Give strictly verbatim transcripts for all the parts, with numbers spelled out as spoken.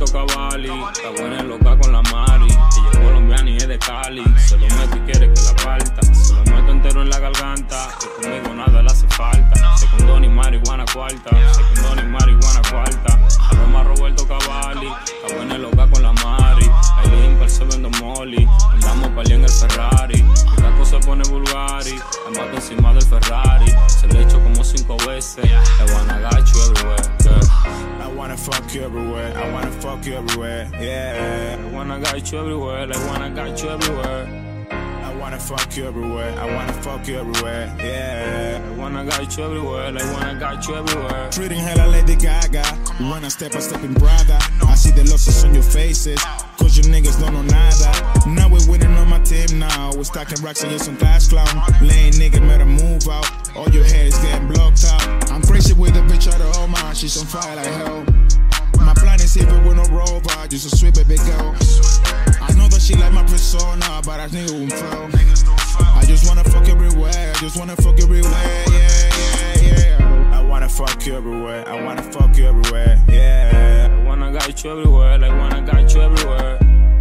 Cavalli. Está buena y loca con la Mari. Ella es colombiana y es de Cali. Se lo meto y quiere que la parta. Se lo meto entero en la garganta. Que conmigo nada le hace falta. Se condona y marihuana cuarta. Se condona y marihuana cuarta. Aroma Roberto Cavalli. Está buena y loca con la Mari. Ahí en se vendo molly. Andamos pali en el Ferrari. Mi casco se pone Bulgari. La mato encima del Ferrari. Se le echo como cinco veces. I wanna got you everywhere, yeah. I wanna fuck you everywhere. I wanna fuck you everywhere, yeah. I wanna got you everywhere. I wanna got you everywhere. I wanna fuck you everywhere. I wanna fuck you everywhere, yeah. I wanna got you everywhere. I wanna got you everywhere. Treating her like Lady Gaga. We wanna step by stepping brother. I see the losses on your faces. Cause you niggas don't know nada. Now we're winning on my team now. We're stacking racks and you're some class clown. Lame nigga better move out. All your hair is getting blocked out. I'm crazy with a bitch out of all mine. She's on fire like hell. My plan is even with no rover. Just a sweet baby girl. I know that she like my persona, but I think it won't fail. I just wanna fuck everywhere. I just wanna fuck everywhere, yeah, yeah, yeah. I wanna fuck you everywhere. I wanna fuck you everywhere, yeah. I wanna got you everywhere. I wanna got you everywhere.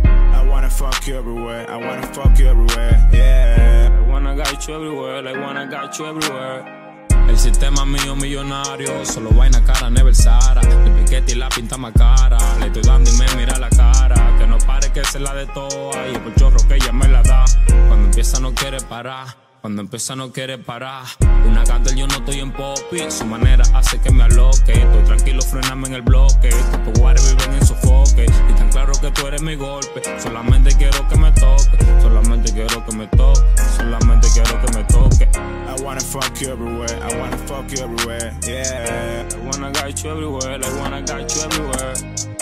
I wanna fuck you everywhere. I wanna fuck you everywhere, yeah. I wanna got you everywhere. I wanna got you everywhere. El sistema mío millonario, solo vaina cara, never Sara. El piquete y la pinta más cara. Le estoy dando y me mira la cara. Que no pare que se la de toa. Y el chorro que ella me la da. Cuando empieza no quiere parar. Cuando empieza no quiere parar. Una candel yo no estoy en popi. Su manera hace que me aloque. Estoy tranquilo, frename en el bloque. Estos guares viven en sofoque. Y tan claro que tú eres mi golpe. Solamente quiero que me toque. Solamente quiero que me toque. Solamente quiero que me toque. I wanna fuck you everywhere. I wanna fuck you everywhere, yeah. I wanna got you everywhere. I wanna got you everywhere.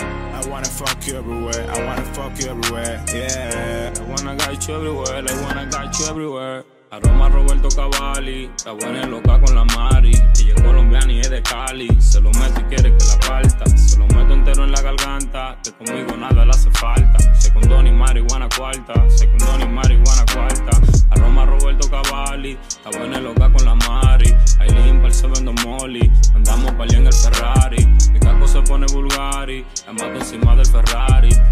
I wanna fuck you everywhere. I wanna fuck you everywhere, yeah. I wanna got you everywhere. I wanna got you everywhere. Aroma Roberto Cavalli. Está buena y loca con la Mari. Ella es colombiana y es de Cali. Se lo meto y quiere que la parta. Se lo meto entero en la garganta. Que conmigo nada le hace falta. Se condona y marihuana cuarta. Se condona y marihuana cuarta. Aroma Roberto Cavalli. Está buena y loca con la Mari. Ahí se vendo molly. Andamos pali en el Ferrari. Mi casco se pone Bulgari. La mato encima del Ferrari.